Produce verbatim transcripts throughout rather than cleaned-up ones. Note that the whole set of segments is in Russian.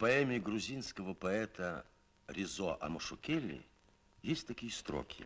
поэме грузинского поэта Резо Амушукели есть такие строки.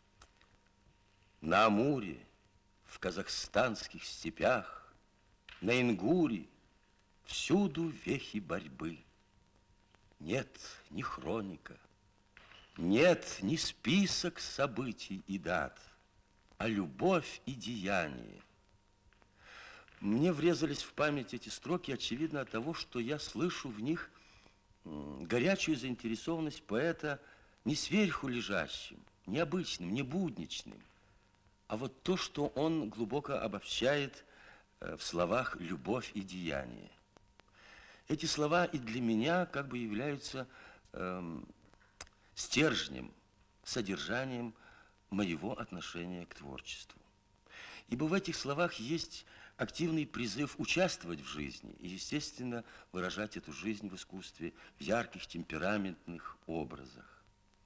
На Амуре, в казахстанских степях, на Ингуре всюду вехи борьбы. Нет ни хроника, нет ни список событий и дат, а любовь и деяние. Мне врезались в память эти строки, очевидно, от того, что я слышу в них горячую заинтересованность поэта не сверху лежащим, не обычным, не будничным, а вот то, что он глубоко обобщает в словах «любовь и деяние». Эти слова и для меня как бы являются э, стержнем, содержанием моего отношения к творчеству. Ибо в этих словах есть активный призыв участвовать в жизни и, естественно, выражать эту жизнь в искусстве в ярких темпераментных образах.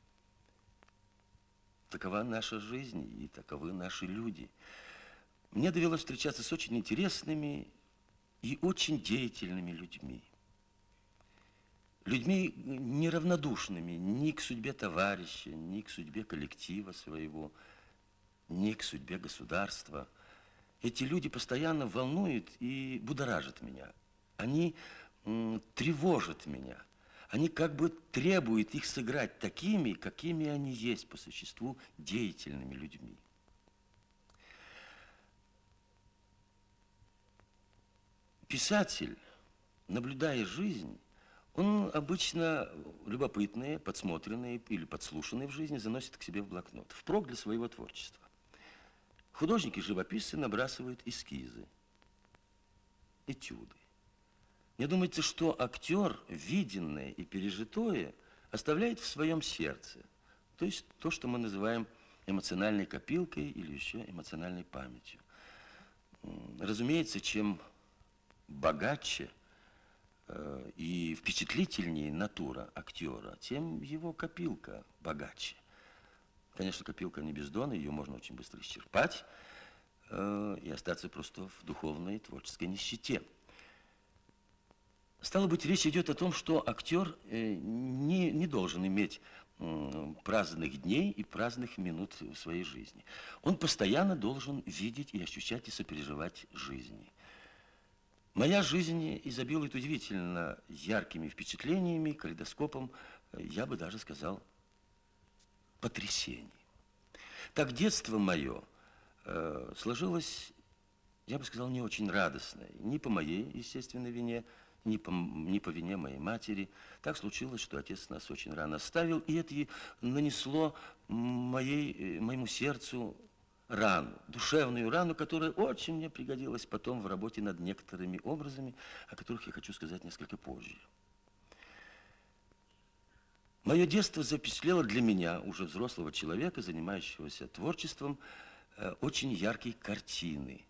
Такова наша жизнь и таковы наши люди. Мне довелось встречаться с очень интересными и очень деятельными людьми. Людьми неравнодушными ни к судьбе товарища, ни к судьбе коллектива своего, ни к судьбе государства. Эти люди постоянно волнуют и будоражат меня. Они м, тревожат меня. Они как бы требуют их сыграть такими, какими они есть по существу, деятельными людьми. Писатель, наблюдая жизнь, он обычно любопытные, подсмотренные или подслушанные в жизни заносит к себе в блокнот, впрок для своего творчества. Художники-живописцы набрасывают эскизы, этюды. Мне думается, что актер виденное и пережитое оставляет в своем сердце. То есть то, что мы называем эмоциональной копилкой или еще эмоциональной памятью. Разумеется, чем богаче э, и впечатлительнее натура актера, тем его копилка богаче. Конечно, копилка не бездонная, ее можно очень быстро исчерпать э, и остаться просто в духовной творческой нищете. Стало быть, речь идет о том, что актер э, не, не должен иметь э, праздных дней и праздных минут в своей жизни. Он постоянно должен видеть и ощущать и сопереживать жизни. Моя жизнь изобилует удивительно яркими впечатлениями, калейдоскопом, я бы даже сказал, потрясений. Так детство мое э, сложилось, я бы сказал, не очень радостное. Не по моей естественной вине, не по, не по вине моей матери. Так случилось, что отец нас очень рано оставил, и это нанесло моей, моему сердцу рану, душевную рану, которая очень мне пригодилась потом в работе над некоторыми образами, о которых я хочу сказать несколько позже. Мое детство запечатлело для меня, уже взрослого человека, занимающегося творчеством, очень яркие картины.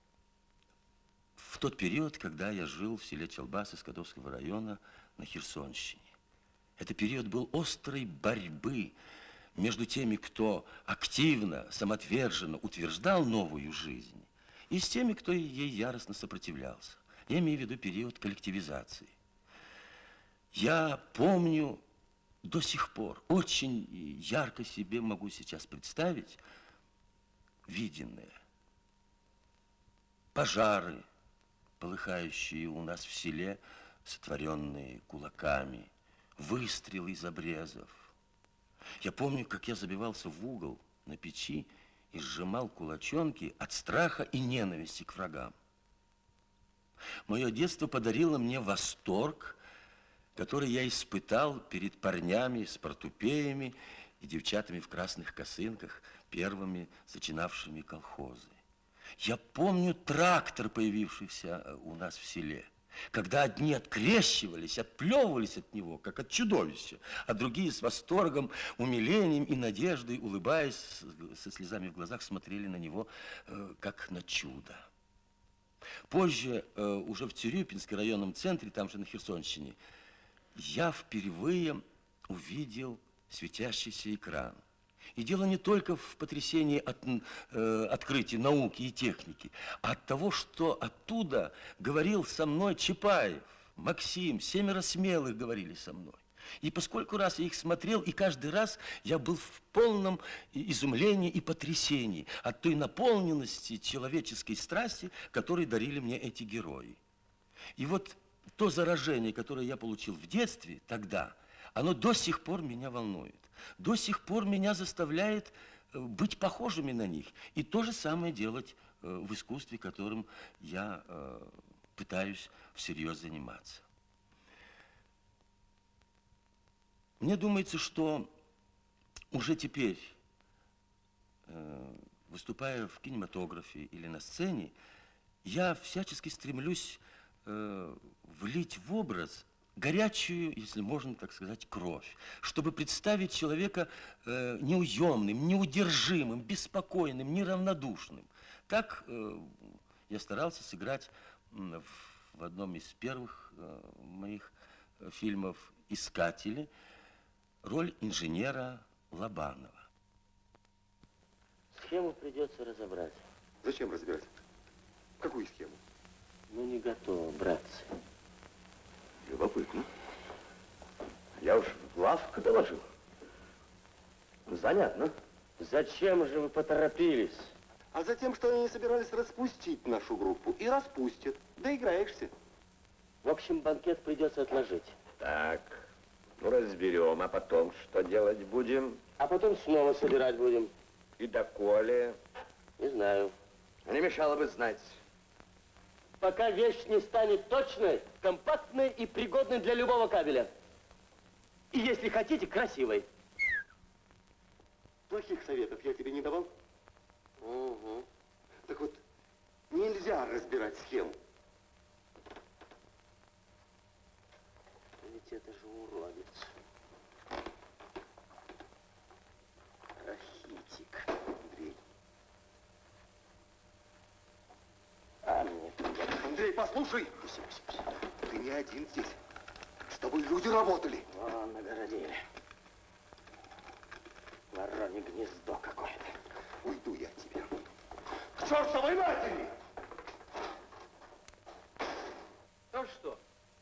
В тот период, когда я жил в селе Чалбасы Скадовского района на Херсонщине. Это период был острой борьбы между теми, кто активно, самоотверженно утверждал новую жизнь, и с теми, кто ей яростно сопротивлялся. Я имею в виду период коллективизации. Я помню до сих пор, очень ярко себе могу сейчас представить виденное. Пожары, полыхающие у нас в селе, сотворенные кулаками, выстрелы из обрезов. Я помню, как я забивался в угол на печи и сжимал кулачонки от страха и ненависти к врагам. Мое детство подарило мне восторг, который я испытал перед парнями с портупеями и девчатами в красных косынках, первыми зачинавшими колхозы. Я помню трактор, появившийся у нас в селе, когда одни открещивались, отплевывались от него, как от чудовища, а другие с восторгом, умилением и надеждой, улыбаясь, со слезами в глазах, смотрели на него, как на чудо. Позже, уже в Тюрюпинском районном центре, там же на Херсонщине, я впервые увидел светящийся экран. И дело не только в потрясении от э, открытия науки и техники, а от того, что оттуда говорил со мной Чапаев. Максим, семеро смелых говорили со мной. И поскольку раз я их смотрел, и каждый раз я был в полном изумлении и потрясении от той наполненности человеческой страсти, которую дарили мне эти герои. И вот то заражение, которое я получил в детстве тогда, оно до сих пор меня волнует. До сих пор меня заставляет быть похожими на них. И то же самое делать в искусстве, которым я пытаюсь всерьез заниматься. Мне думается, что уже теперь, выступая в кинематографе или на сцене, я всячески стремлюсь влить в образ горячую, если можно так сказать, кровь, чтобы представить человека неуемным, неудержимым, беспокойным, неравнодушным. Так я старался сыграть в одном из первых моих фильмов «Искатели» роль инженера Лобанова. Схему придется разобрать. Зачем разбирать? Какую схему? Ну, не готово, братцы. Любопытно. Я уж в главку доложил. Занятно. Зачем же вы поторопились? А затем, что они собирались распустить нашу группу. И распустят. Доиграешься. В общем, банкет придется отложить. Так, ну разберем, а потом что делать будем? А потом снова собирать будем. И доколе? Не знаю. Не мешало бы знать. Пока вещь не станет точной, компактной и пригодной для любого кабеля. И если хотите, красивой. Плохих советов я тебе не давал? Угу. Так вот, нельзя разбирать схему. Ведь это же уродец. Рахитик. Андрей. А нет. Андрей, послушай. Ты не один здесь. С тобой люди работали. Вон нагородили. Воронье гнездо какое-то. Уйду я от тебя. К чертовой матери! А что?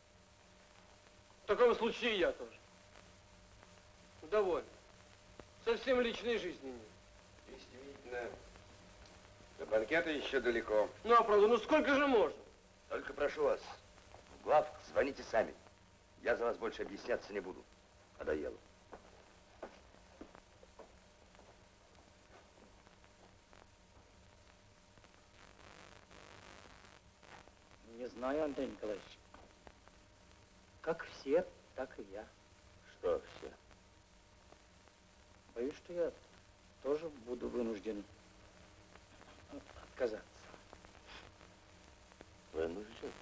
В таком случае я тоже. Довольно. Совсем личной жизни нет. Действительно. До банкета еще далеко. Ну, а правда, ну сколько же можно? Только прошу вас, в главк звоните сами. Я за вас больше объясняться не буду. Надоело. Не знаю, Андрей Николаевич. Как все, так и я. Что все? Боюсь, что я тоже буду вынужден отказаться. Вынужден?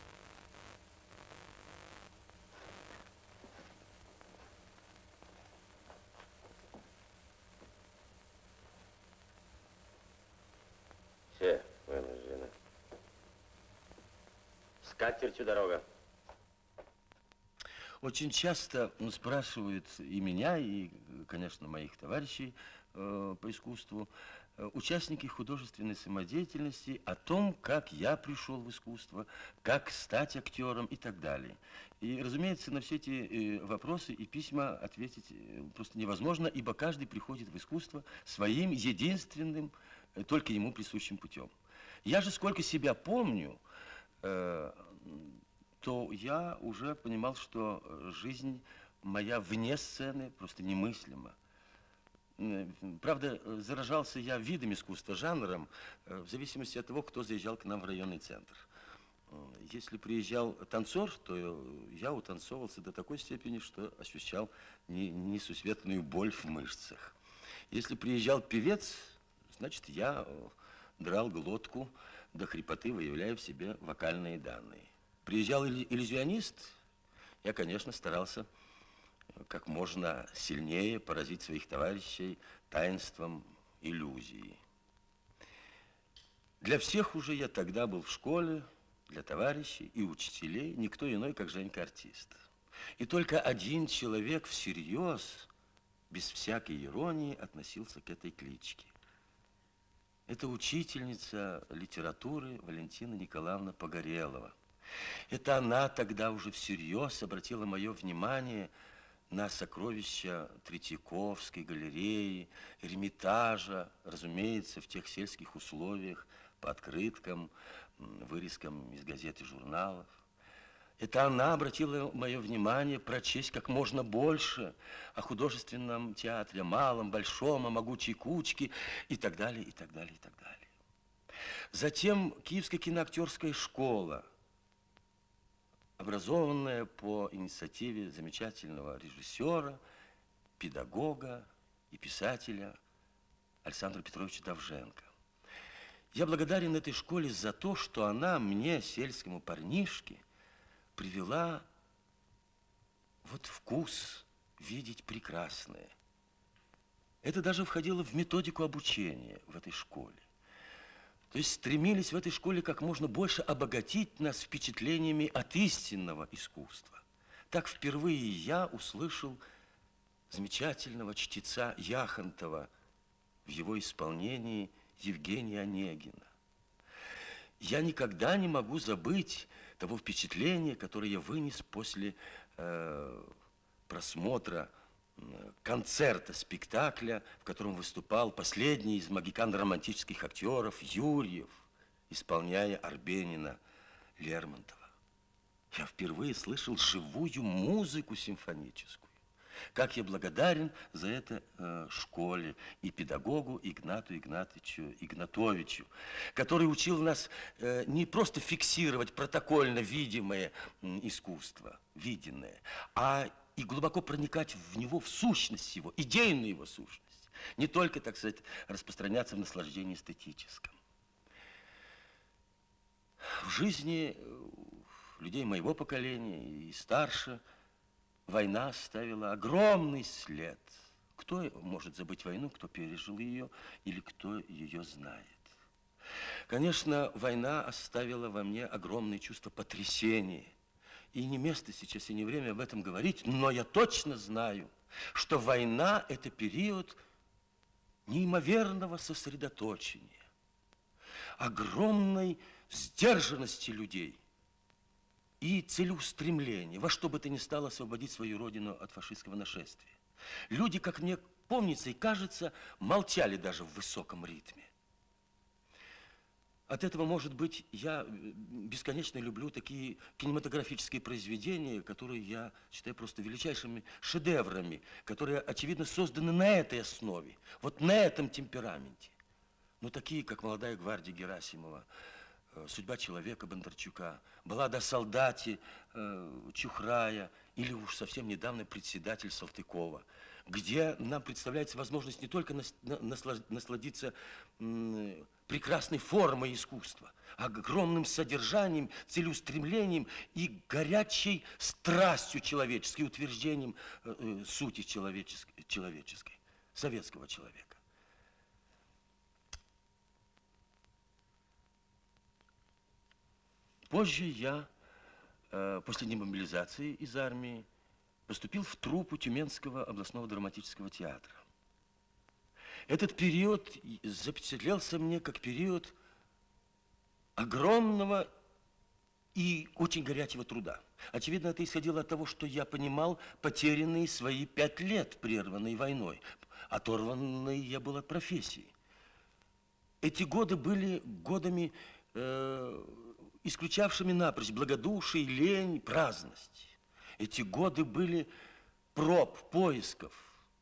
Все вынуждены. С катертью дорога. Очень часто спрашивают и меня, и, конечно, моих товарищей э, по искусству, э, участники художественной самодеятельности о том, как я пришел в искусство, как стать актером и так далее. И, разумеется, на все эти э, вопросы и письма ответить э, просто невозможно, ибо каждый приходит в искусство своим единственным, э, только ему присущим путем. Я же, сколько себя помню, э, то я уже понимал, что жизнь моя вне сцены просто немыслима. Правда, заражался я видом искусства, жанром, в зависимости от того, кто заезжал к нам в районный центр. Если приезжал танцор, то я утанцовывался до такой степени, что ощущал несусветную боль в мышцах. Если приезжал певец, значит, я драл глотку до хрипоты, выявляя в себе вокальные данные. Приезжал иллюзионист, я, конечно, старался как можно сильнее поразить своих товарищей таинством иллюзии. Для всех уже я тогда был в школе, для товарищей и учителей, никто иной, как Женька-артист. И только один человек всерьез, без всякой иронии, относился к этой кличке. Это учительница литературы Валентина Николаевна Погорелова. Это она тогда уже всерьез обратила мое внимание на сокровища Третьяковской галереи, Эрмитажа, разумеется, в тех сельских условиях, по открыткам, вырезкам из газет и журналов. Это она обратила мое внимание прочесть как можно больше о художественном театре, о малом, большом, о могучей кучке и так далее, и так далее, и так далее. Затем Киевская киноактерская школа, образованная по инициативе замечательного режиссера, педагога и писателя Александра Петровича Довженко. Я благодарен этой школе за то, что она мне, сельскому парнишке, привела вот вкус видеть прекрасное. Это даже входило в методику обучения в этой школе. То есть стремились в этой школе как можно больше обогатить нас впечатлениями от истинного искусства. Так впервые я услышал замечательного чтеца Яхонтова в его исполнении Евгения Онегина. Я никогда не могу забыть того впечатления, которое я вынес после э, просмотра э, концерта, спектакля, в котором выступал последний из магикан-романтических актеров Юрьев, исполняя Арбенина Лермонтова. Я впервые слышал живую музыку симфоническую. Как я благодарен за это э, школе и педагогу Игнату Игнатовичу Игнатовичу, который учил нас э, не просто фиксировать протокольно видимое э, искусство, виденное, а и глубоко проникать в него, в сущность его, идейную его сущность. Не только, так сказать, распространяться в наслаждении эстетическом. В жизни людей моего поколения и старше война оставила огромный след. Кто может забыть войну, кто пережил ее или кто ее знает? Конечно, война оставила во мне огромное чувство потрясения. И не место сейчас и не время об этом говорить, но я точно знаю, что война – это период неимоверного сосредоточения, огромной сдержанности людей и целеустремление, во что бы то ни стало освободить свою родину от фашистского нашествия. Люди, как мне помнится и кажется, молчали даже в высоком ритме. От этого, может быть, я бесконечно люблю такие кинематографические произведения, которые я считаю просто величайшими шедеврами, которые, очевидно, созданы на этой основе, вот на этом темпераменте. Ну, такие, как «Молодая гвардия» Герасимова, «Судьба человека» Бондарчука, «Баллада о солдате» э, Чухрая или уж совсем недавно «Председатель» Салтыкова, где нам представляется возможность не только нас, наслаж, насладиться м, прекрасной формой искусства, а огромным содержанием, целеустремлением и горячей страстью человеческой, утверждением э, э, сути человеческой, человеческой, советского человека. Позже я, э, после демобилизации из армии, поступил в труппу Тюменского областного драматического театра. Этот период запечатлелся мне как период огромного и очень горячего труда. Очевидно, это исходило от того, что я понимал потерянные свои пять лет, прерванные войной. Оторванный я был от профессии. Эти годы были годами... Э, исключавшими напрочь благодушие, лень, праздность. Эти годы были проб, поисков.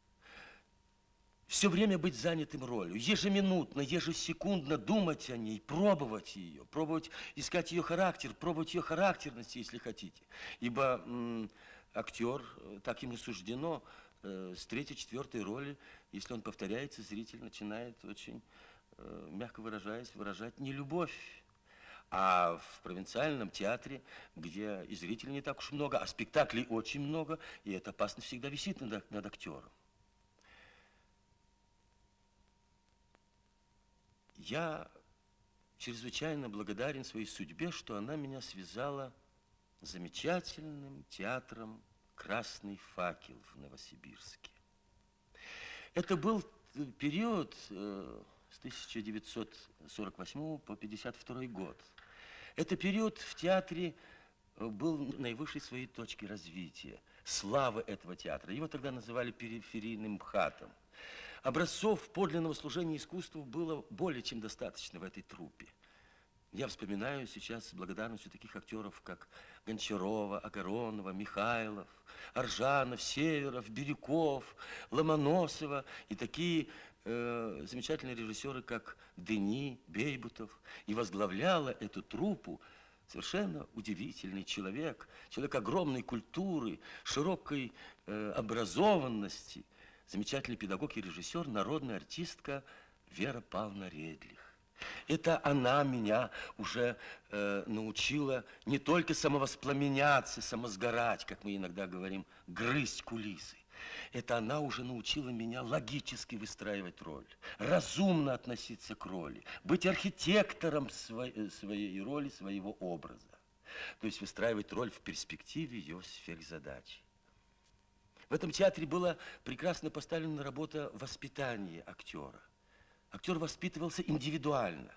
Все время быть занятым ролью, ежеминутно, ежесекундно думать о ней, пробовать ее, пробовать искать ее характер, пробовать ее характерность, если хотите. Ибо м, актер, так ему суждено, э, с третьей, четвертой роли, если он повторяется, зритель начинает очень, э, мягко выражаясь, выражать нелюбовь. А в провинциальном театре, где и зрителей не так уж много, а спектаклей очень много, и эта опасность всегда висит над, над актером. Я чрезвычайно благодарен своей судьбе, что она меня связала с замечательным театром «Красный факел» в Новосибирске. Это был период э, с тысяча девятьсот сорок восьмого по пятьдесят второй год. Это период в театре был в наивысшей своей точке развития, славы этого театра. Его тогда называли периферийным МХАТом. Образцов подлинного служения искусству было более чем достаточно в этой труппе. Я вспоминаю сейчас с благодарностью таких актеров, как Гончарова, Огоронова, Михайлов, Аржанов, Северов, Бирюков, Ломоносова и такие э, замечательные режиссеры, как Дени, Бейбутов. И возглавляла эту труппу совершенно удивительный человек, человек огромной культуры, широкой э, образованности, замечательный педагог и режиссер, народная артистка Вера Павловна Редлих. Это она меня уже э, научила не только самовоспламеняться, самосгорать, как мы иногда говорим, грызть кулисы. Это она уже научила меня логически выстраивать роль, разумно относиться к роли, быть архитектором своей, своей роли, своего образа. То есть выстраивать роль в перспективе ее сфер задач. В этом театре была прекрасно поставлена работа воспитания актера. Актер воспитывался индивидуально.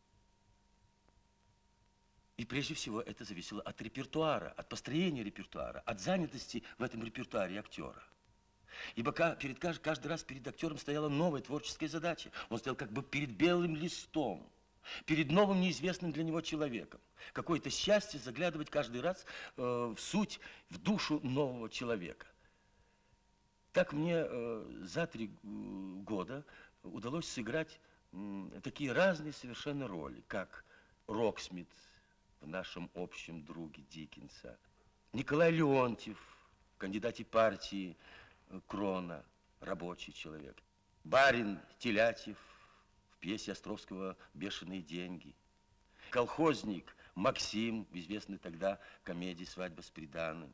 И прежде всего это зависело от репертуара, от построения репертуара, от занятости в этом репертуаре актера. Ибо перед, каждый раз перед актером стояла новая творческая задача. Он стоял как бы перед белым листом, перед новым неизвестным для него человеком. Какое-то счастье заглядывать каждый раз э, в суть, в душу нового человека. Так мне э, за три года удалось сыграть м, такие разные совершенно роли, как Роксмит в нашем общем друге Диккенса, Николай Леонтьев в кандидате партии Крона, рабочий человек, барин Телятьев в пьесе Островского «Бешеные деньги», колхозник Максим в известной тогда комедии «Свадьба с приданым»,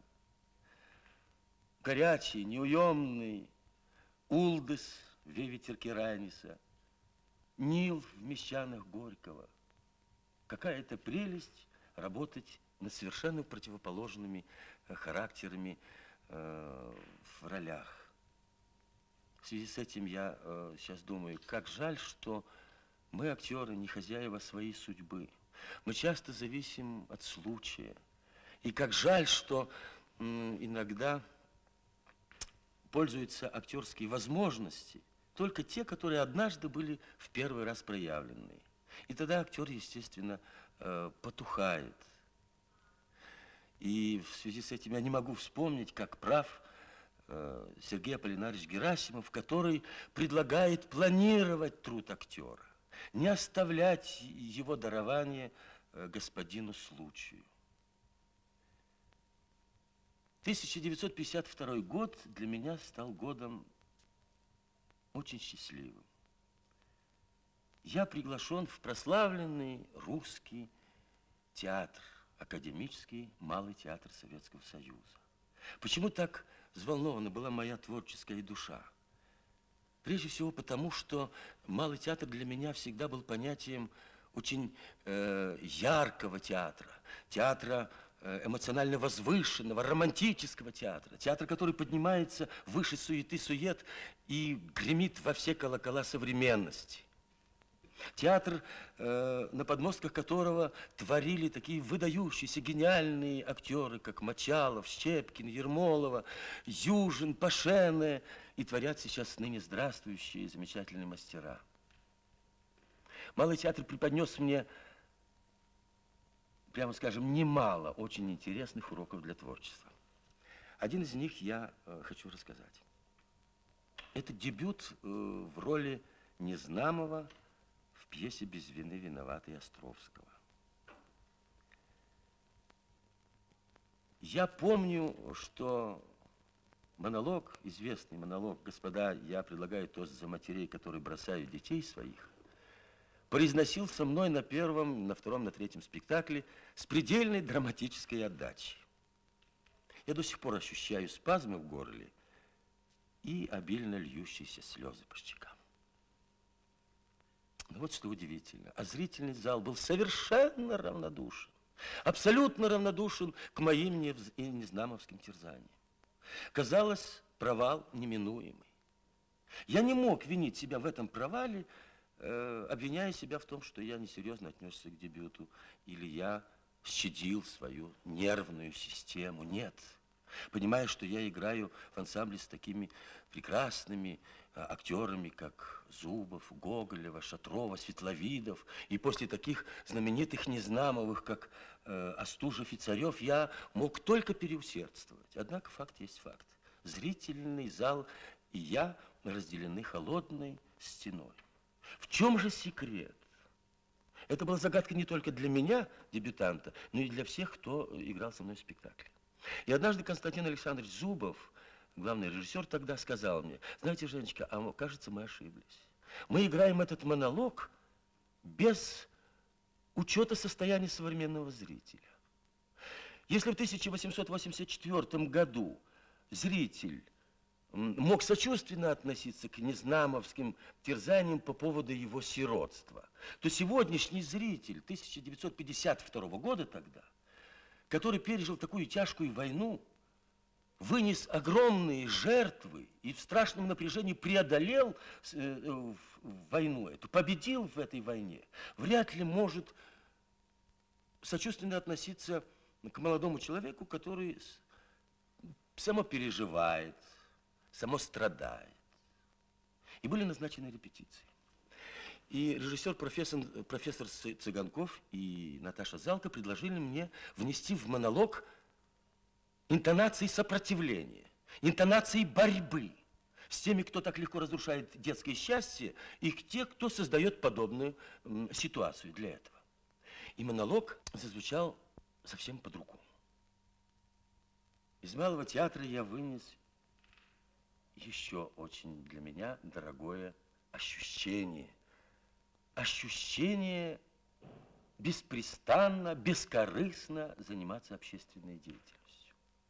горячий, неуемный Улдыс в «Веветерке Райниса», Нил в «Мещанах» Горького. Какая это прелесть работать над совершенно противоположными характерами э, в ролях. В связи с этим я э, сейчас думаю, как жаль, что мы, актеры, не хозяева своей судьбы. Мы часто зависим от случая. И как жаль, что э, иногда пользуются актерские возможности только те, которые однажды были в первый раз проявлены. И тогда актер, естественно, э, потухает. И в связи с этим я не могу вспомнить, как прав э, Сергей Аполлинарович Герасимов, который предлагает планировать труд актера, не оставлять его дарование э, господину случаю. тысяча девятьсот пятьдесят второй год для меня стал годом очень счастливым. Я приглашен в прославленный русский театр, академический Малый театр Советского Союза. Почему так взволнована была моя творческая душа? Прежде всего потому, что Малый театр для меня всегда был понятием очень э, яркого театра, театра эмоционально возвышенного, романтического театра. Театр, который поднимается выше суеты-сует и гремит во все колокола современности. Театр, э, на подмостках которого творили такие выдающиеся, гениальные актеры, как Мочалов, Щепкин, Ермолова, Южин, Пашене, и творят сейчас ныне здравствующие замечательные мастера. Малый театр преподнес мне, прямо скажем, немало очень интересных уроков для творчества. Один из них я э, хочу рассказать. Это дебют э, в роли Незнамова в пьесе «Без вины виноватый» Островского. Я помню, что монолог, известный монолог «Господа, я предлагаю тост за матерей, которые бросают детей своих», произносился мной на первом, на втором, на третьем спектакле с предельной драматической отдачей. Я до сих пор ощущаю спазмы в горле и обильно льющиеся слезы по щекам. Но вот что удивительно. А зрительный зал был совершенно равнодушен, абсолютно равнодушен к моим и незнамовским терзаниям. Казалось, провал неминуемый. Я не мог винить себя в этом провале, обвиняя себя в том, что я несерьезно отнесся к дебюту, или я щадил свою нервную систему. Нет. Понимая, что я играю в ансамбле с такими прекрасными а, актерами, как Зубов, Гоголева, Шатрова, Светловидов, и после таких знаменитых Незнамовых, как э, Остужев и Царев, я мог только переусердствовать. Однако факт есть факт. Зрительный зал и я разделены холодной стеной. В чем же секрет? Это была загадка не только для меня, дебютанта, но и для всех, кто играл со мной в спектакле. И однажды Константин Александрович Зубов, главный режиссер, тогда сказал мне: знаете, Женечка, а кажется, мы ошиблись. Мы играем этот монолог без учета состояния современного зрителя. Если в тысяча восемьсот восемьдесят четвёртом году зритель мог сочувственно относиться к незнамовским терзаниям по поводу его сиротства, то сегодняшний зритель тысяча девятьсот пятьдесят второго года тогда, который пережил такую тяжкую войну, вынес огромные жертвы и в страшном напряжении преодолел э, войну эту, победил в этой войне, вряд ли может сочувственно относиться к молодому человеку, который самопереживает, самострадает. И были назначены репетиции. И режиссер, профессор, профессор Цыганков и Наташа Залка предложили мне внести в монолог интонации сопротивления, интонации борьбы с теми, кто так легко разрушает детское счастье, и те, кто создает подобную м, ситуацию для этого. И монолог зазвучал совсем по-другому. Из Малого театра я вынес еще очень для меня дорогое ощущение. Ощущение беспрестанно, бескорыстно заниматься общественной деятельностью.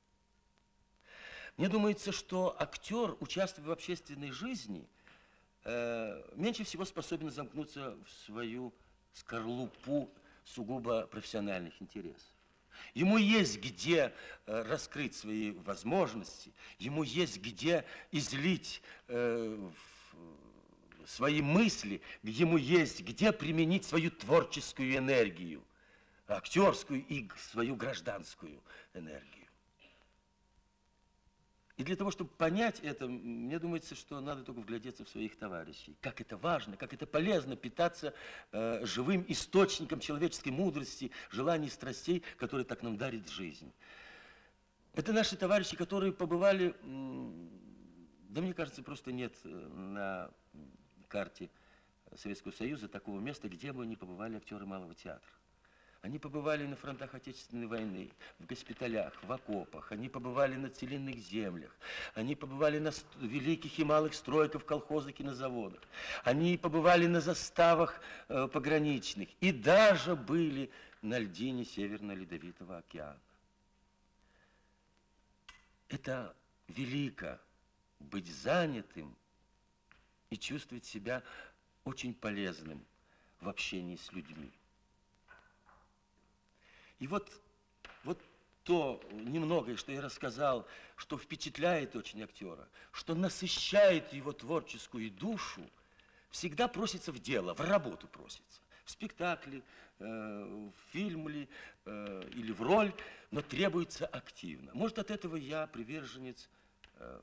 Мне думается, что актер, участвуя в общественной жизни, э, меньше всего способен замкнуться в свою скорлупу сугубо профессиональных интересов. Ему есть где э, раскрыть свои возможности, ему есть где излить э, в, свои мысли, ему есть где применить свою творческую энергию, актерскую и свою гражданскую энергию. И для того, чтобы понять это, мне думается, что надо только вглядеться в своих товарищей. Как это важно, как это полезно питаться э, живым источником человеческой мудрости, желаний, страстей, которые так нам дарит жизнь. Это наши товарищи, которые побывали, да мне кажется, просто нет на карте Советского Союза такого места, где бы не побывали актеры Малого театра. Они побывали на фронтах Отечественной войны, в госпиталях, в окопах, они побывали на целинных землях, они побывали на великих и малых стройках, колхозах и на заводах, они побывали на заставах э, пограничных и даже были на льдине Северно-Ледовитого океана. Это велико быть занятым и чувствовать себя очень полезным в общении с людьми. И вот, вот то немногое, что я рассказал, что впечатляет очень актера, что насыщает его творческую душу, всегда просится в дело, в работу просится. В спектакле, э, в фильме э, или в роль, но требуется активно. Может, от этого я приверженец э,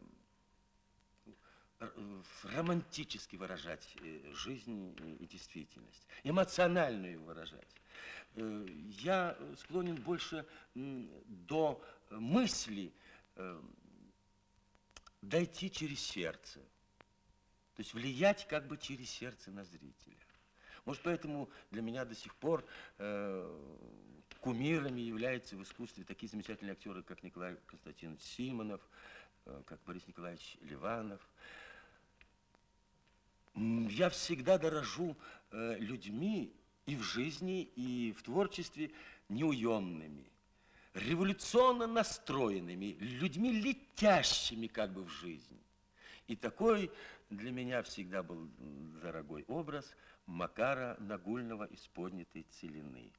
романтически выражать жизнь и действительность, эмоциональную выражать. Я склонен больше до мысли дойти через сердце, то есть влиять как бы через сердце на зрителя. Может, поэтому для меня до сих пор э, кумирами являются в искусстве такие замечательные актеры, как Николай Константинович Симонов, э, как Борис Николаевич Ливанов. Я всегда дорожу э, людьми и в жизни, и в творчестве неуемными, революционно настроенными, людьми, летящими как бы в жизнь. И такой для меня всегда был дорогой образ Макара Нагульного из «Поднятой целины».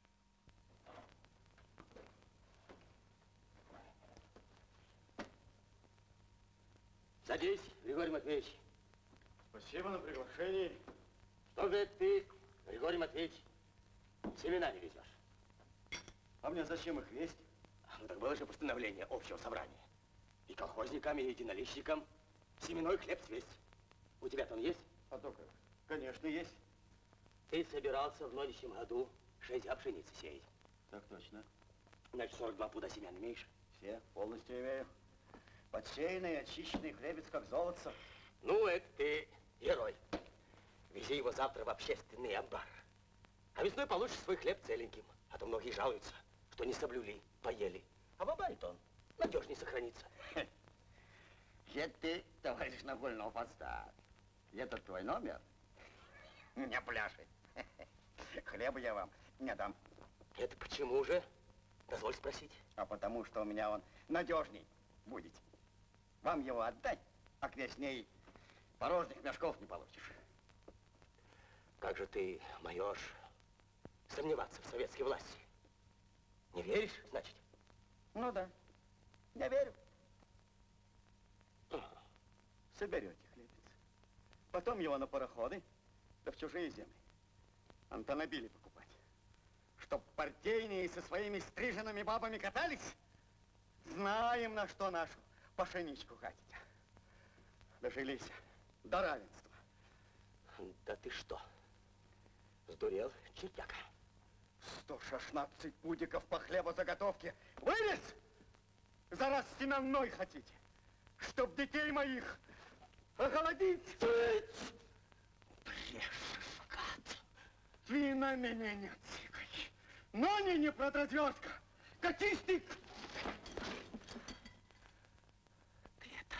Садись, Григорий Матвеевич. Спасибо на приглашение. Что же ты, Григорий Матвеевич, семена не везешь? А мне зачем их весть? Ну так было же постановление общего собрания. И колхозникам, и единоличникам семенной хлеб свесть. У тебя-то он есть? А то как? Конечно, есть. Ты собирался в нынешнем году шесть пшеницы сеять. Так точно. Значит, сорок два пуда семян имеешь? Все полностью имею. Подсеянный, очищенный хлебец, как золото. Ну, это ты герой. Вези его завтра в общественный амбар. А весной получишь свой хлеб целеньким. А то многие жалуются, что не соблюли, поели. А в амбаре-то он надежнее сохранится. Это ты, товарищ Нагольного, подставь. Это твой номер? Не пляши. Хлеба я вам не дам. Это почему же? Дозволь спросить. А потому что у меня он надежней будет. Вам его отдать, а к весне и порожних мешков не получишь. Как же ты, майор, сомневаться в советской власти? Не веришь, значит? Ну да, не верю. Соберете хлебец. Потом его на пароходы, да в чужие земли. Антонобили покупать. Чтоб партийные со своими стриженными бабами катались, знаем, на что нашу пшеничку катите. Дожились до равенства. Да ты что, сдурел, чертяка? сто шестнадцать пудиков по хлебозаготовке. Вылез! За раз семенной хотите, чтоб детей моих оголодить. Брешешь, гад. Ты на меня не цикай. Но не, не продразвертка. Катись ты! Ты это...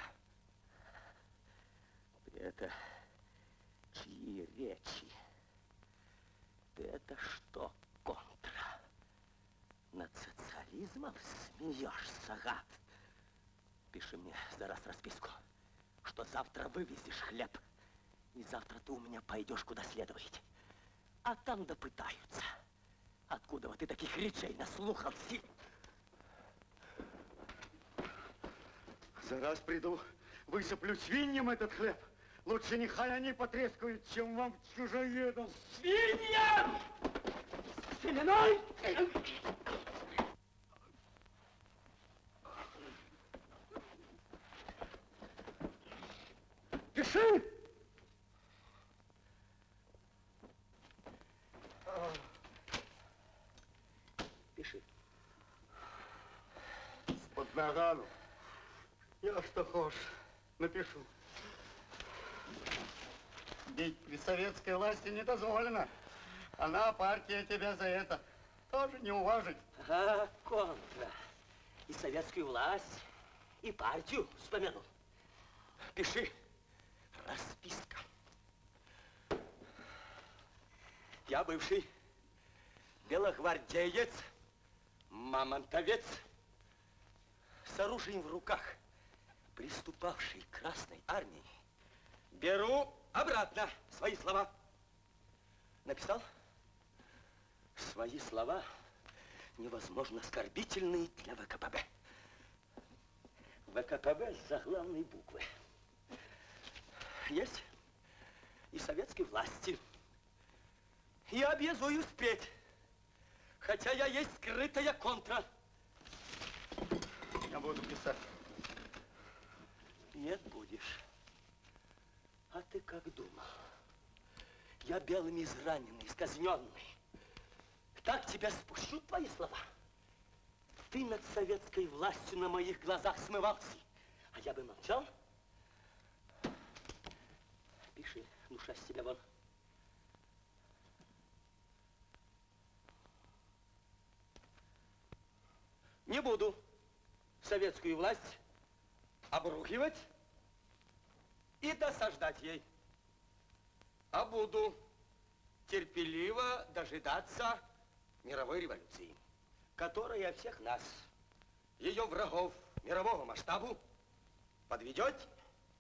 Ты это... Чьи речи? Ты это что, контра? Над социализмом смеешься, гад? Пиши мне за раз расписку, что завтра вывезешь хлеб, и завтра ты у меня пойдешь куда следует. А там допытаются. Откуда вот ты таких речей наслухался? За раз приду, высыплю свиньям этот хлеб. Лучше нехай они потрескают, чем вам чужоедам. Свинья! Семеной! Пиши! Пиши. Под нагану. Я что хочешь, напишу. Ведь при советской власти не дозволено. Она, партия, тебя за это тоже не уважит. А, контра. И советскую власть, и партию вспомянул. Пиши. Расписка. Я бывший белогвардеец, мамонтовец, с оружием в руках, приступавший к Красной армии, беру обратно свои слова. Написал? Свои слова невозможно оскорбительные для ВКПБ. ВКПБ с заглавной буквы. Есть и советской власти. Я обязуюсь впредь, хотя я есть скрытая контра. Я буду писать. Нет, будешь. А ты как думал? Я белым израненный, исказненный. Так тебя спущу твои слова? Ты над советской властью на моих глазах смывался, а я бы молчал? Пиши, душа с тебя вон. Не буду советскую власть обругивать и досаждать ей, а буду терпеливо дожидаться мировой революции, которая всех нас, ее врагов мирового масштабу, подведет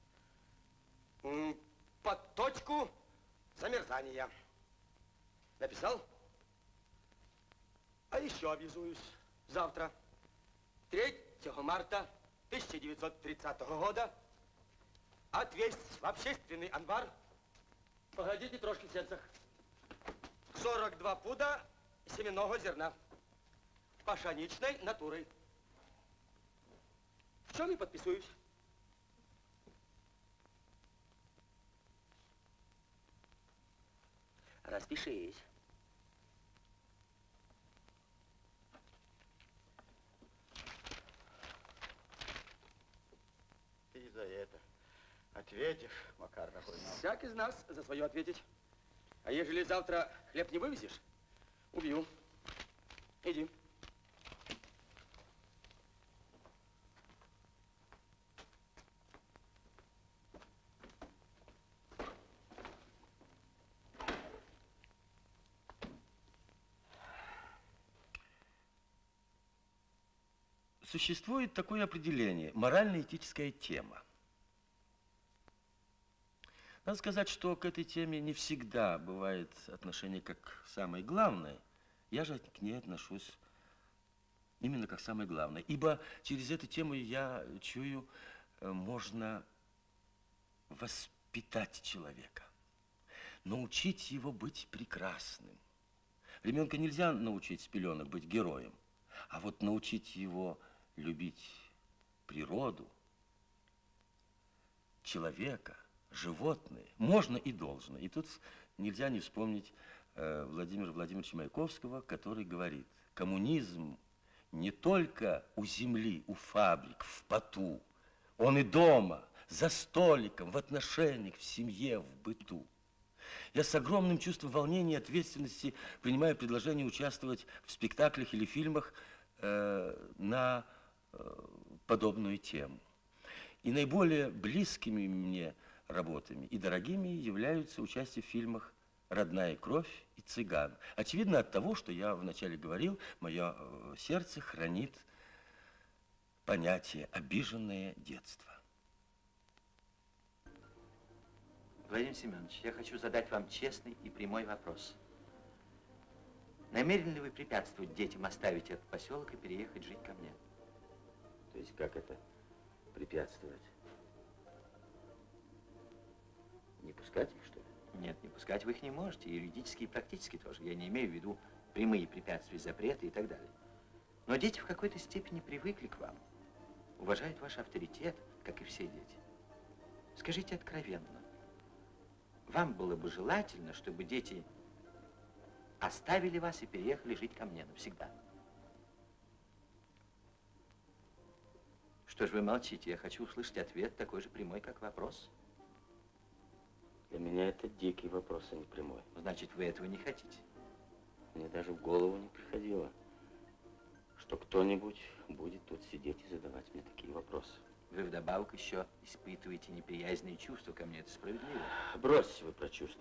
под точку замерзания. Написал? А еще обязуюсь завтра, третьего марта тысяча девятьсот тридцатого года, отвезть в общественный амбар, погодите трошки в сенцах, сорок два пуда семенного зерна. пашаничной натурой. В чем и подписываюсь. Распишись. Ты за это ответишь, Макар Нахуйнов. Всяк из нас за свое ответить. А ежели завтра хлеб не вывезешь, убью. Иди. Существует такое определение – морально-этическая тема. Надо сказать, что к этой теме не всегда бывает отношение как к самой главной. Я же к ней отношусь именно как самое главное. Ибо через эту тему, я чую, можно воспитать человека, научить его быть прекрасным. Ребенка нельзя научить с пеленок быть героем, а вот научить его любить природу, человека, животные можно и должно. И тут нельзя не вспомнить э, Владимира Владимировича Маяковского, который говорит: коммунизм не только у земли, у фабрик, в поту, он и дома, за столиком, в отношениях, в семье, в быту. Я с огромным чувством волнения и ответственности принимаю предложение участвовать в спектаклях или фильмах э, на э, подобную тему. И наиболее близкими мне работами и дорогими являются участие в фильмах «Родная кровь» и «Цыган». Очевидно, от того, что я вначале говорил, мое сердце хранит понятие «обиженное детство». Владимир Семенович, я хочу задать вам честный и прямой вопрос. Намерены ли вы препятствовать детям оставить этот поселок и переехать жить ко мне? То есть как это препятствовать? Не пускать их, что ли? Нет, не пускать вы их не можете, юридически и практически тоже. Я не имею в виду прямые препятствия, запреты и так далее. Но дети в какой-то степени привыкли к вам, уважают ваш авторитет, как и все дети. Скажите откровенно, вам было бы желательно, чтобы дети оставили вас и переехали жить ко мне навсегда? Что ж вы молчите? Я хочу услышать ответ такой же прямой, как вопрос. Для меня это дикий вопрос, а не прямой. Значит, вы этого не хотите? Мне даже в голову не приходило, что кто-нибудь будет тут сидеть и задавать мне такие вопросы. Вы вдобавок еще испытываете неприязненные чувства ко мне. Это справедливо? Бросьте вы про чувства.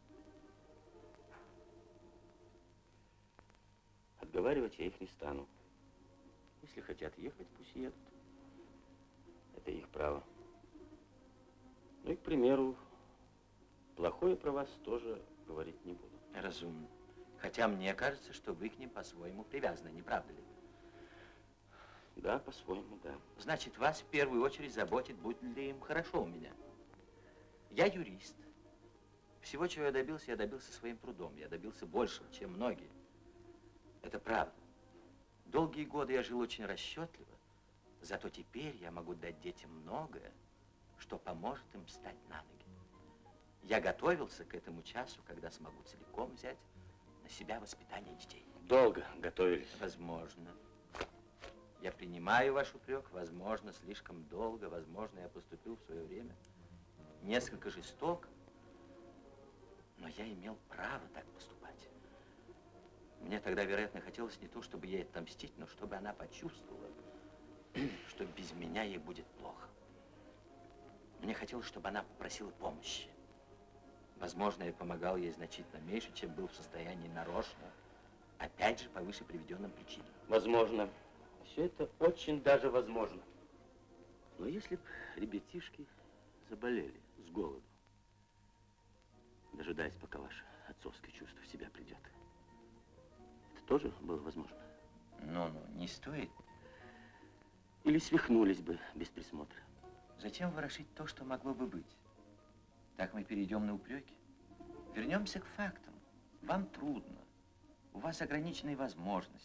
Отговаривать я их не стану. Если хотят ехать, пусть едут. Это их право. Ну и, к примеру, плохое про вас тоже говорить не буду. Разумно. Хотя мне кажется, что вы к ним по-своему привязаны, не правда ли? Да, по-своему, да. Значит, вас в первую очередь заботит, будет ли им хорошо у меня. Я юрист. Всего, чего я добился, я добился своим трудом. Я добился большего, чем многие. Это правда. Долгие годы я жил очень расчетливо. Зато теперь я могу дать детям многое, что поможет им встать на ноги. Я готовился к этому часу, когда смогу целиком взять на себя воспитание детей. Долго готовились. Возможно. Я принимаю ваш упрек. Возможно, слишком долго. Возможно, я поступил в свое время несколько жестоко. Но я имел право так поступать. Мне тогда, вероятно, хотелось не то, чтобы ей отомстить, но чтобы она почувствовала, что без меня ей будет плохо. Мне хотелось, чтобы она попросила помощи. Возможно, я помогал ей значительно меньше, чем был в состоянии нарочно. Опять же, по выше приведенным причинам. Возможно. Все это очень даже возможно. Но если б ребятишки заболели с голоду, дожидаясь, пока ваше отцовское чувство в себя придет, это тоже было возможно? Ну-ну, не стоит. Или свихнулись бы без присмотра? Зачем ворошить то, что могло бы быть? Так мы перейдем на упреки. Вернемся к фактам. Вам трудно. У вас ограниченные возможности.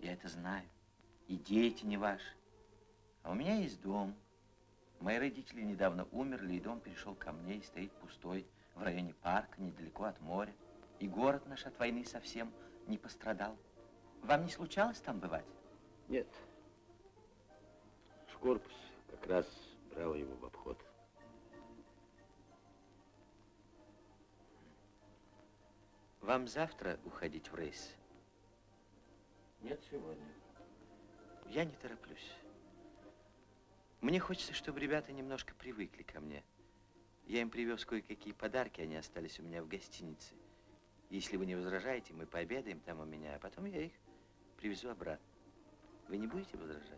Я это знаю. И дети не ваши. А у меня есть дом. Мои родители недавно умерли, и дом перешел ко мне и стоит пустой в районе парка, недалеко от моря. И город наш от войны совсем не пострадал. Вам не случалось там бывать? Нет. Шкорпус как раз брал его в обход. Вам завтра уходить в рейс? Нет, сегодня. Я не тороплюсь. Мне хочется, чтобы ребята немножко привыкли ко мне. Я им привез кое-какие подарки, они остались у меня в гостинице. Если вы не возражаете, мы пообедаем там у меня, а потом я их привезу обратно. Вы не будете возражать?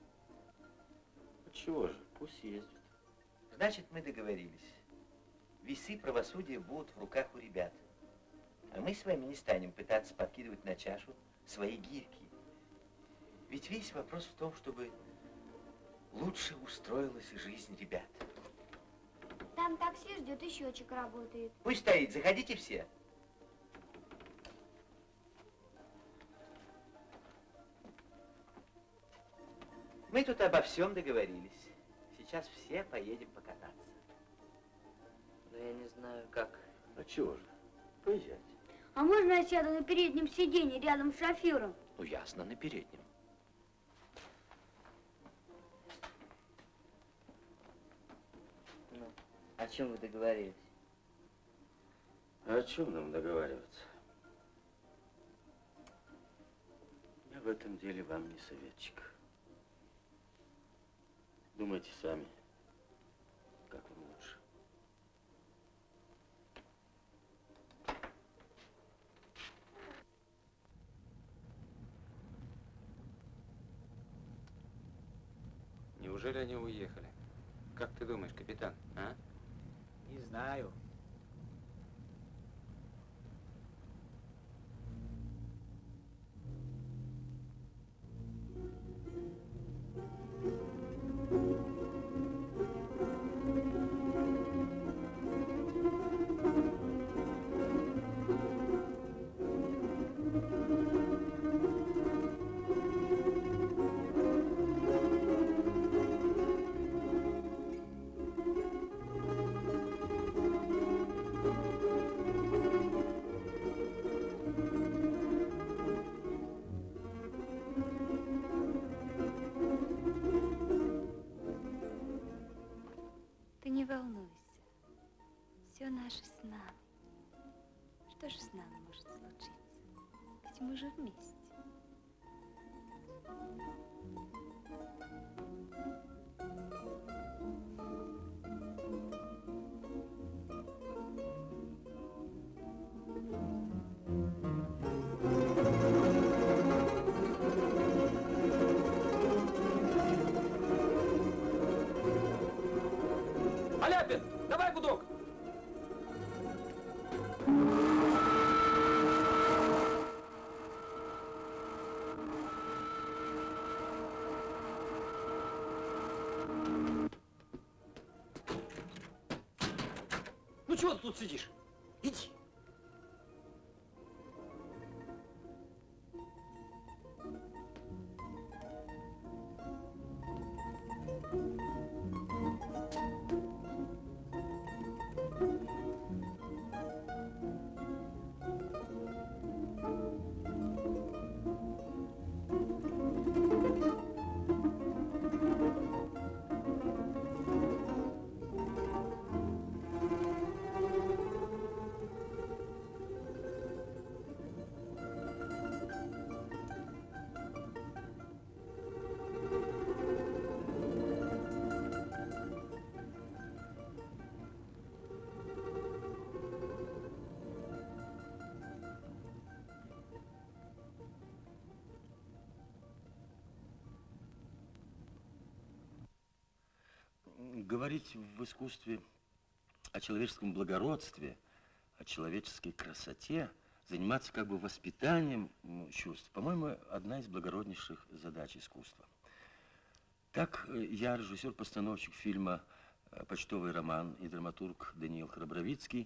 Отчего же? Пусть ездят. Значит, мы договорились. Весы правосудия будут в руках у ребят. А мы с вами не станем пытаться подкидывать на чашу свои гирьки. Ведь весь вопрос в том, чтобы лучше устроилась жизнь ребят. Там такси ждет, и счетчик работает. Пусть стоит, заходите все. Мы тут обо всем договорились. Сейчас все поедем покататься. Но я не знаю, как. А чего же? Поезжайте. А можно я сяду на переднем сиденье рядом с шофером? Ну, ясно, на переднем. Ну, о чем вы договорились? А о чем нам договариваться? Я в этом деле вам не советчик. Думайте сами, как вам лучше. Неужели они уехали? Как ты думаешь, капитан, а? Не знаю. Ты не волнуйся. Все наше с нами. Что же с нами может случиться? Ведь мы же вместе. Аляпин, давай гудок! Ну чего ты тут сидишь? Иди. Говорить в искусстве о человеческом благородстве, о человеческой красоте, заниматься как бы воспитанием чувств, по-моему, одна из благороднейших задач искусства. Так я, режиссер-постановщик фильма «Почтовый роман» и драматург Даниил Храбровицкий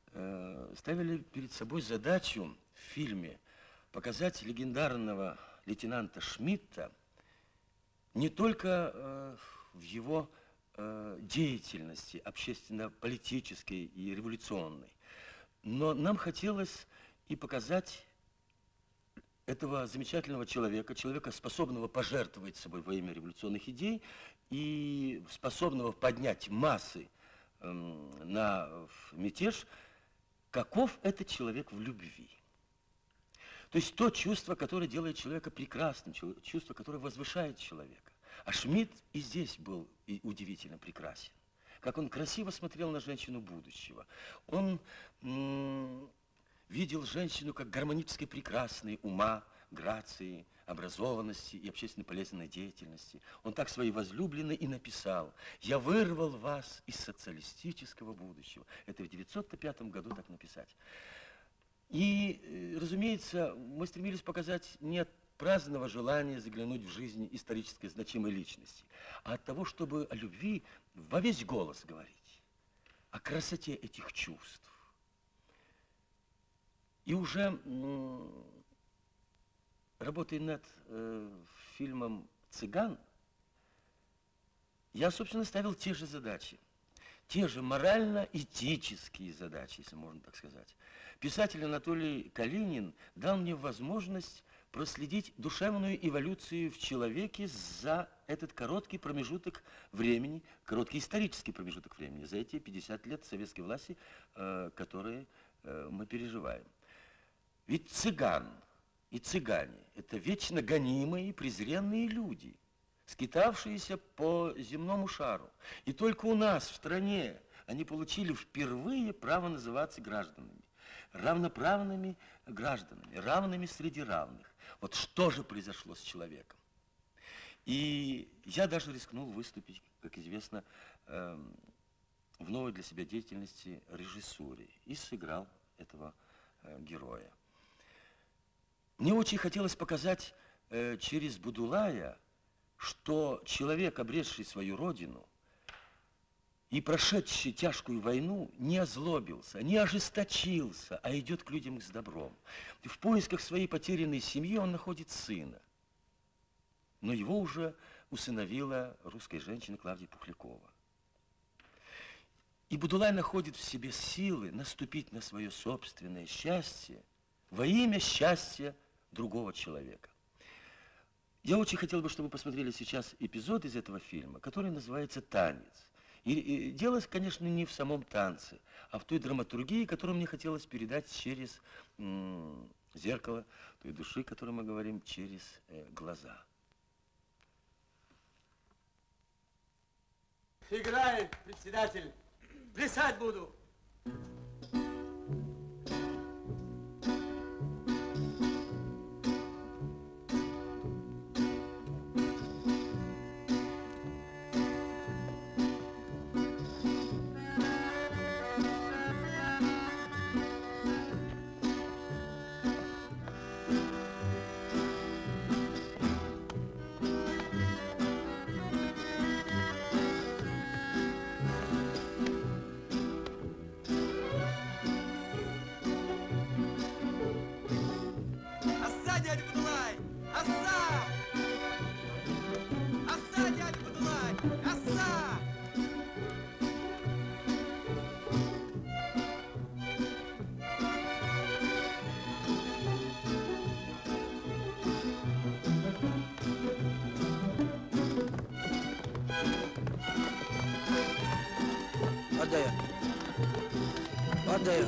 ставили перед собой задачу в фильме показать легендарного лейтенанта Шмидта не только э, в его э, деятельности общественно-политической и революционной, но нам хотелось и показать этого замечательного человека, человека, способного пожертвовать собой во имя революционных идей и способного поднять массы э, на мятеж, каков этот человек в любви. То есть то чувство, которое делает человека прекрасным, чувство, которое возвышает человека. А Шмидт и здесь был и удивительно прекрасен. Как он красиво смотрел на женщину будущего. Он м- видел женщину как гармонически прекрасной ума, грации, образованности и общественно полезной деятельности. Он так своей возлюбленной и написал: «Я вырвал вас из социалистического будущего». Это в девятьсот пятом году так написать. И, разумеется, мы стремились показать не от праздного желания заглянуть в жизнь исторической значимой личности, а от того, чтобы о любви во весь голос говорить, о красоте этих чувств. И уже работая над э, фильмом «Цыган», я, собственно, ставил те же задачи. Те же морально-этические задачи, если можно так сказать. Писатель Анатолий Калинин дал мне возможность проследить душевную эволюцию в человеке за этот короткий промежуток времени, короткий исторический промежуток времени, за эти пятьдесят лет советской власти, э, которые э, мы переживаем. Ведь цыган и цыгане – это вечно гонимые и презренные люди, скитавшиеся по земному шару. И только у нас в стране они получили впервые право называться гражданами, равноправными гражданами, равными среди равных. Вот что же произошло с человеком? И я даже рискнул выступить, как известно, в новой для себя деятельности режиссуре и сыграл этого героя. Мне очень хотелось показать через Будулая, что человек, обретший свою родину и прошедший тяжкую войну, не озлобился, не ожесточился, а идет к людям с добром. В поисках своей потерянной семьи он находит сына. Но его уже усыновила русская женщина Клавдия Пухлякова. И Будулай находит в себе силы наступить на свое собственное счастье во имя счастья другого человека. Я очень хотел бы, чтобы вы посмотрели сейчас эпизод из этого фильма, который называется «Танец». И, и дело, конечно, не в самом танце, а в той драматургии, которую мне хотелось передать через м, зеркало той души, о которой мы говорим, через э, глаза. Играй, председатель. Плясать буду. Отдаю. Отдаю.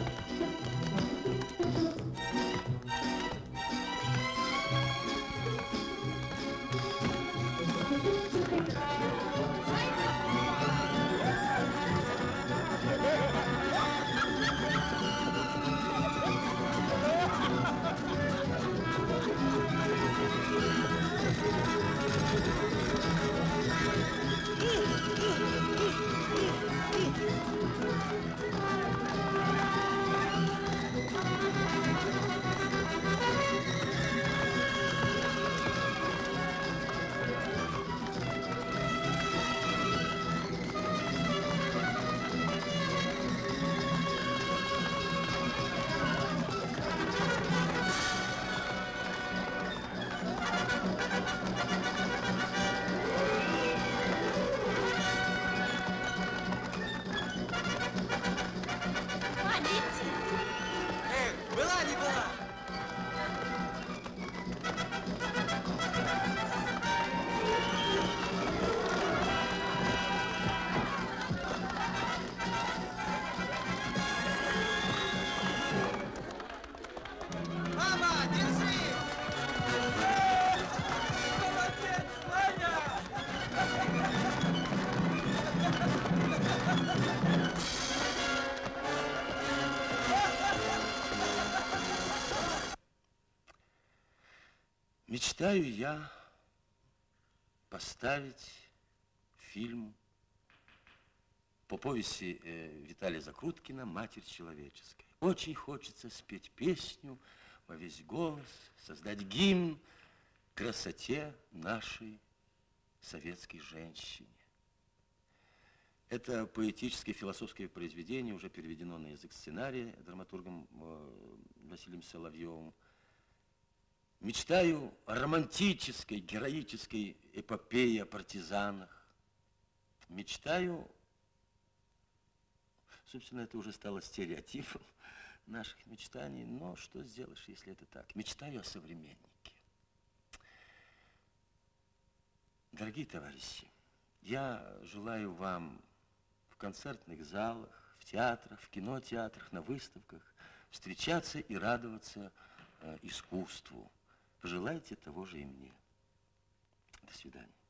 Мечтаю я поставить фильм по повести э, Виталия Закруткина «Матерь человеческая». Очень хочется спеть песню во весь голос, создать гимн красоте нашей советской женщине. Это поэтическое философское произведение уже переведено на язык сценария драматургом э, Василием Соловьевым. Мечтаю о романтической, героической эпопее о партизанах. Мечтаю, собственно, это уже стало стереотипом наших мечтаний, но что сделаешь, если это так? Мечтаю о современнике. Дорогие товарищи, я желаю вам в концертных залах, в театрах, в кинотеатрах, на выставках встречаться и радоваться э, искусству. Пожелайте того же и мне. До свидания.